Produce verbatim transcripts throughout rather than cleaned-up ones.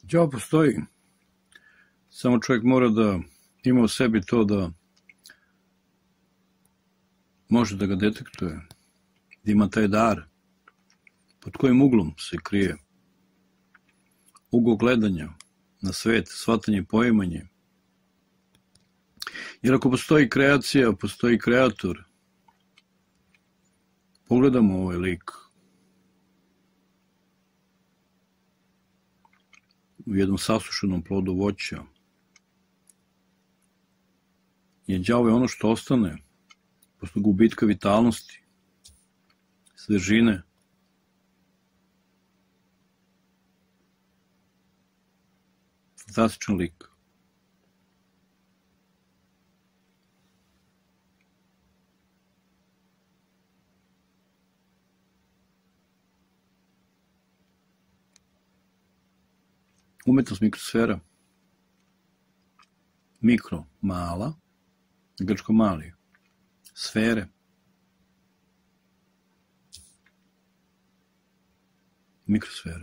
Đavo postoji, samo čovjek mora da ima u sebi to da može da ga detektuje, da ima taj dar, pod kojim uglom se krije ugao gledanja na svet, shvatanje i poimanje. Jer ako postoji kreacija, postoji kreator. Pogledamo ovaj lik u jednom sasušenom plodu voća. Jer đavo je ono što ostane posle gubitka vitalnosti, svežine. Fantastičan lik. Umetnost mikrosfera. Mikro, mala, grčko mali. Sfere. Mikrosfere.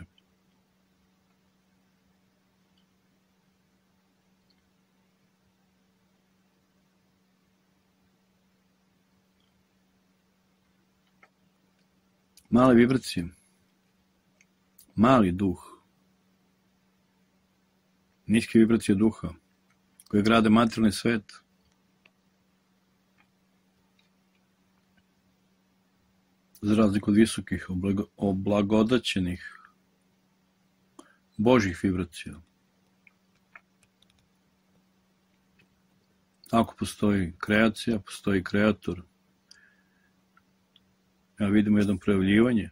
Male vibracije. Mali duh. Niske vibracije duha koje grade materijalni svet. Za razliku od visokih, oblagodaćenih Božjih vibracija. Ako postoji kreacija, postoji kreator. Ja vidimo jedno projavljivanje.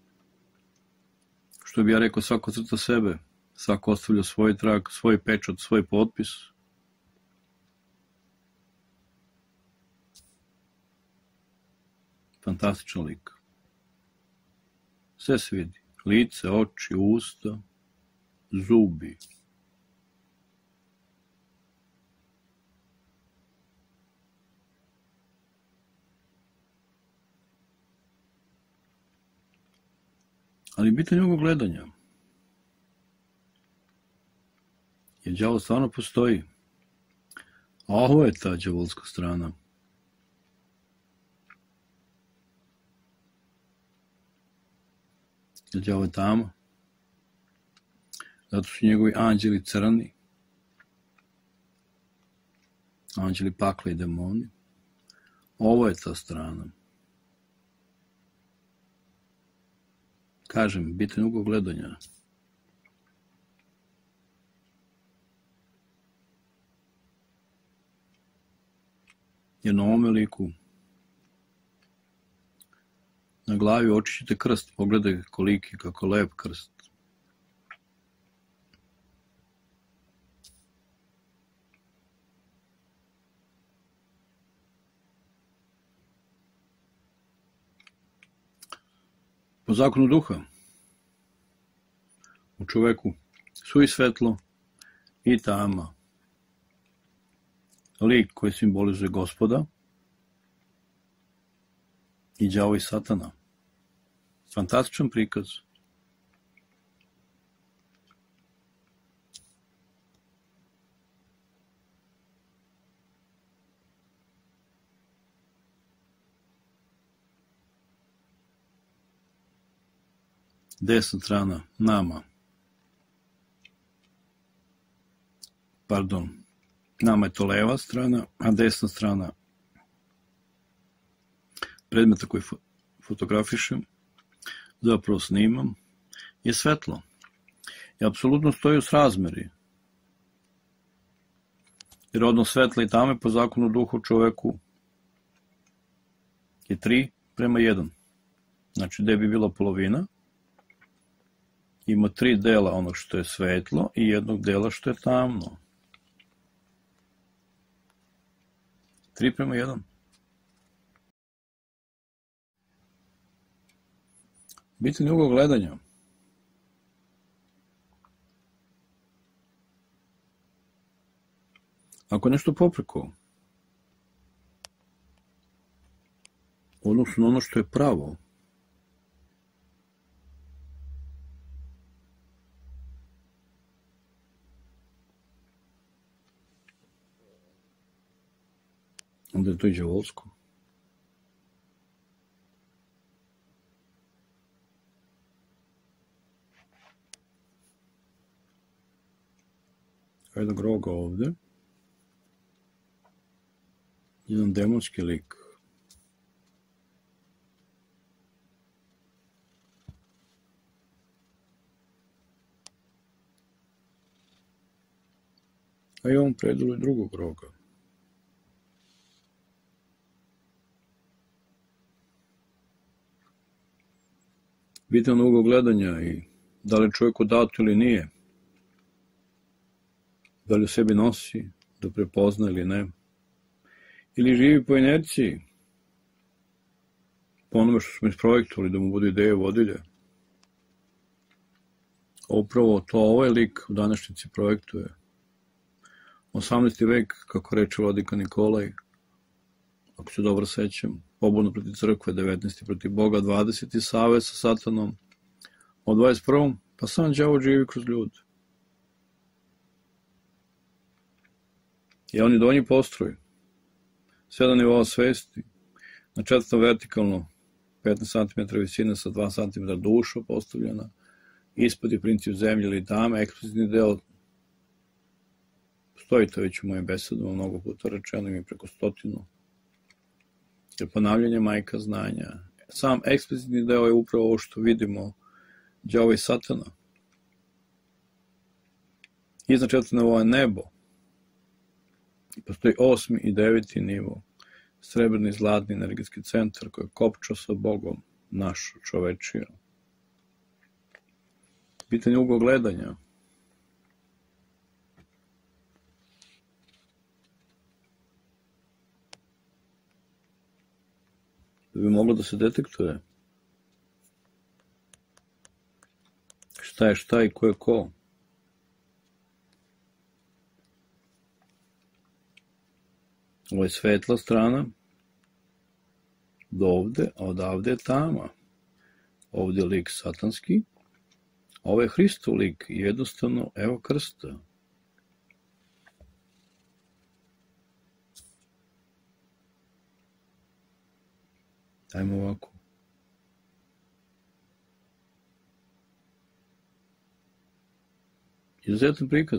Što bi ja rekao, svako crta sebe, svako ostavlja svoj trag, svoj pečat, svoj potpis. Fantastičan lik. Sve se vidi. Lice, oči, usta, zubi. Ali bitan je ugao gledanja. Jer đavo stvarno postoji. A ovo je ta đavolska strana. Jer đavo je tamo. Zato su njegovi anđeli crni. Anđeli pakla i demoni. Ovo je ta strana. Kažem, bitan ugao gledanja. Jer na ovome liku na glavi očišćite krst. Pogledaj koliki, kako lep krst. Po zakonu duha u čoveku su i svetlo i tama. Lik koji simbolizuje Gospoda i đavo i satana. Fantastičan prikaz. Desna strana nama. Pardon. Nama je to leva strana, a desna strana predmeta koji fotografišem, zapravo snimam, je svetlo. I apsolutno stoji u srazmeri. Jer odnos svetla i tame po zakonu duha u čoveku je tri prema jedan. Znači, gde bi bila polovina, ima tri dela onog što je svetlo i jednog dela što je tamno. tri prema jedan. Bitan je ugao gledanja. Ako nešto popreko, odnosno ono što je pravo, onda je to i đavolsko. Evo jednog roga ovde. Jedan demonski lik. A i ovom predelu drugog roga. Bitan ugao gledanja i da li čovjeku dato ili nije. Da li u sebi nosi, da prepozna ili ne. Ili živi po inerciji. Po onome što smo isprojektovali da mu budu ideje vodilje. Upravo to ovaj lik u današnjici projektuje. osamnaesti vek, kako reče vladika Nikolaj, ako se dobro sećam, pobuna protiv crkve, devetnaesti protiv Boga, dvadeseti savez sa satanom, od dvadeset prvom pa sam đavo živi kroz ljude. I on je donji postroj, sedam nivoa svesti, na četvrtom vertikalno, petnaest centimetara visine sa dva centimetra duša postavljena, ispod je princip zemlje ili tame, eksplicitni deo, stoji to već u mojim besedama, mnogo puta rečeno mi preko stotinu, jer ponavljanje majka znanja. Sam eksplicitni deo je upravo ovo što vidimo, đavo i satana. Iznad četvrtog nivoa je nebo. Postoji osmi i deveti nivo, srebrni zlatni energetski centar koji je kopča sa Bogom, naš čovečija. Pitanje ugao gledanja. Da bi moglo da se detektuje šta je šta i ko je ko. Ovo je svetla strana, do ovde, a odavde je tama. Ovde je lik satanski, a ovo je Hristov lik, jednostavno, evo krsta. Ajmo ovako. Izuzetan prikaz.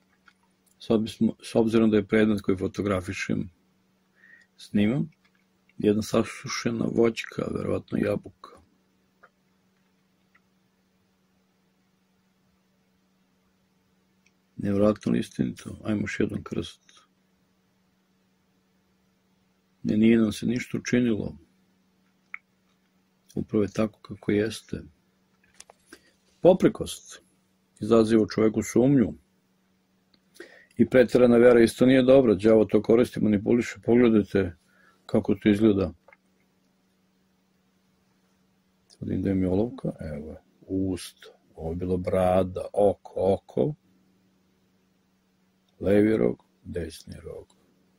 S obzirom da je predmet koji fotografišem, snimam, jedna sasušena voćka, verovatno jabuka. Nevjerojatno li istinito? Ajmo još jedan krst. Ne, nije nam se ništa učinilo. Upravo je tako kako jeste. Poprikost izaziva u čoveku sumnju i preterana vera isto nije dobra. Đavo to koristi, manipuliše. Pogledajte kako to izgleda. Sad im da mi olovka. Evo je, usta. Ovo je bilo brada, oko, oko. Levi rog, desni rog.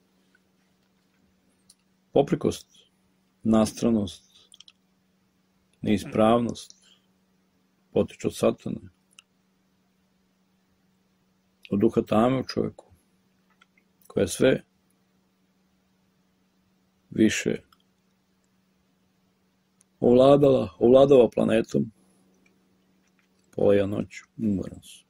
Poprikost, nastranost, neispravnost potiče od satane, od duha tame u čovjeku, koja je sve više ovladala, ovladava planetom. Pola ja noću, umoran sam.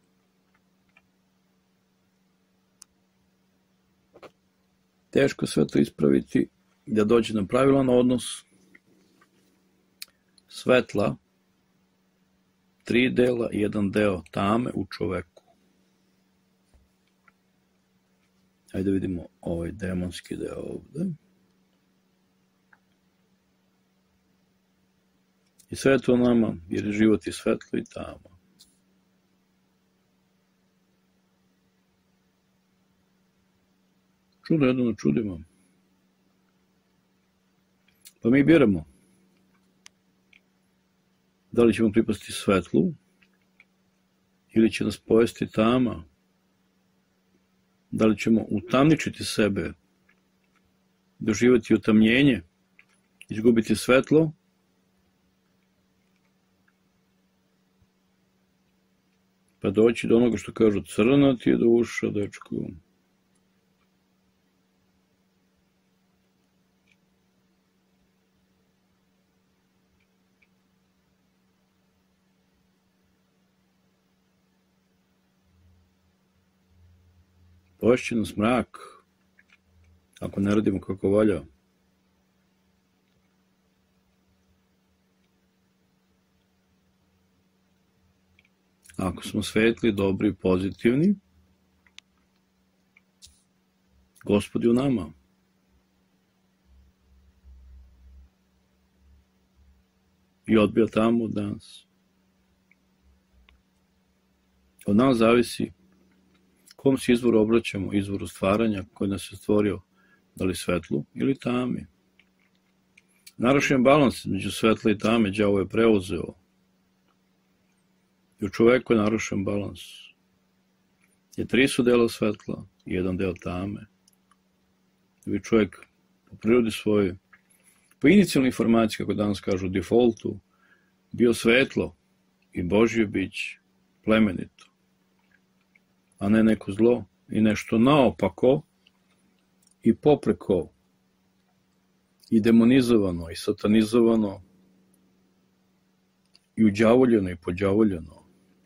Teško sve to ispraviti, da dođe na pravilan odnos svetla, tri dela i jedan deo tame u čoveku. Ajde vidimo ovaj demonski deo ovde. I sve je to nama, jer je život i svetlo i tama. Čudo jedno na čudima. Pa mi biramo da li ćemo pripasti svetlu ili će nas pojesti tama, da li ćemo utamničiti sebe, doživjeti utamnjenje, izgubiti svetlo, pa doći do onoga što kažu crna ti je duša, dečko. Poješće nas mrak ako ne radimo kako valja. Ako smo svetli, dobri, pozitivni, Gospod je u nama. I odbija tamo od nas. Od nas zavisi kom se izvoru obraćamo, izvoru stvaranja koji nas je stvorio, da li svetlu ili tami. Narušen balans među svetla i tame đavo je preuzeo. I u čoveku je narušen balans. Je tri su dela svetla i jedan deo tame. Da bi čovjek po prirodi svojoj, po inicijalnoj informaciji, kako danas kažu, defaultu, bio svetlo i Božje biće, plemenito, a ne neko zlo i nešto naopako i popreko i demonizovano i satanizovano i uđavoljeno i pođavoljeno.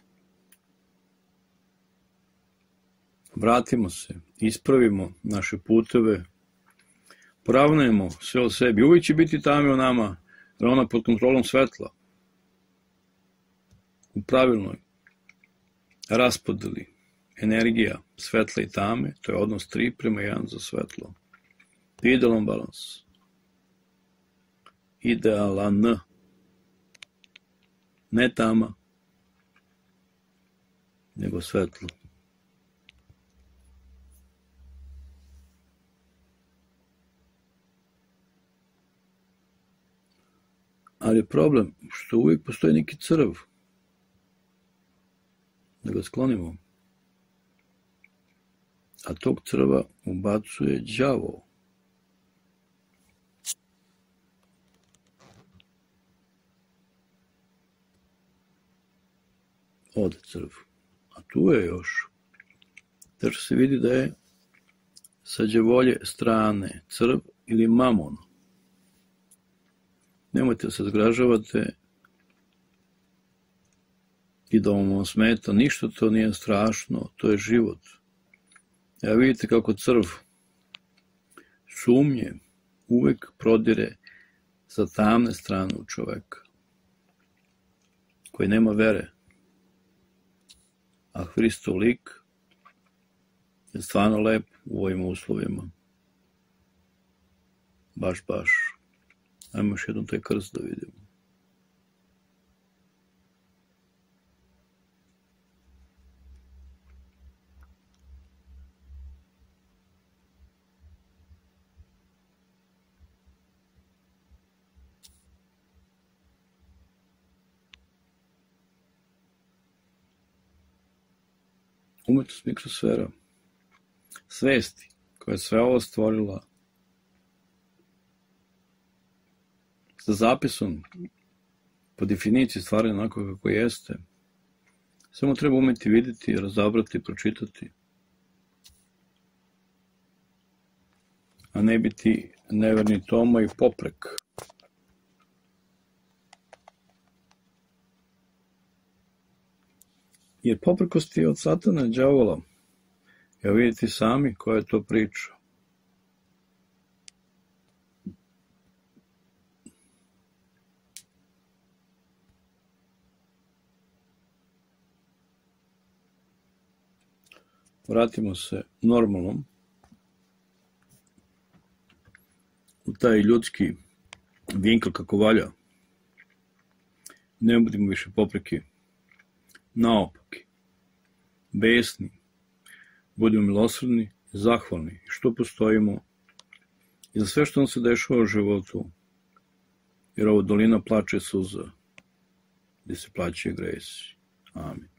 Vratimo se, ispravimo naše puteve, poravnajemo sve o sebi. Uvijek će biti tame u nama, jer ona pod kontrolom svetla. U pravilnoj raspodeli energija svetla i tame, to je odnos tri prema jedan za svetlo. Idealan balans. Idealan. Ne tama, nego svetlo. Ali je problem što uvijek postoji neki crv. Da ga sklonimo. A tog crva ubacuje đavo. Ode crv. A tu je još. Tačno se vidi da je sa đavolje strane crv ili mamon. Nemojte se zgražavate i da vam smeta. Ništa to nije strašno. To je život. Ja vidite kako crv sumnje uvek prodire sa tamne strane u čoveka koji nema vere. A Hristov lik je stvarno lep u ovim uslovima. Baš, baš. Ajmo još jednom taj krst da vidimo. Umetnost mikrosfera, svesti koja je sve ovo stvorila sa zapisom po definiciji stvaranja onako kako jeste, samo treba umeti vidjeti, razabrati, pročitati, a ne biti neverni Toma i poprek. Jer poprkost je od satana, đavola. Ja vidite sami koja je to priča. Vratimo se normalnom u taj ljudski vinkl kako valja. Ne budimo više popreki, naopaki, besni, budimo milosrdni, zahvalni što postojimo i za sve što nam se dešava u životu, jer ovo dolina plače suza, gdje se plaćaju gresi. Amin.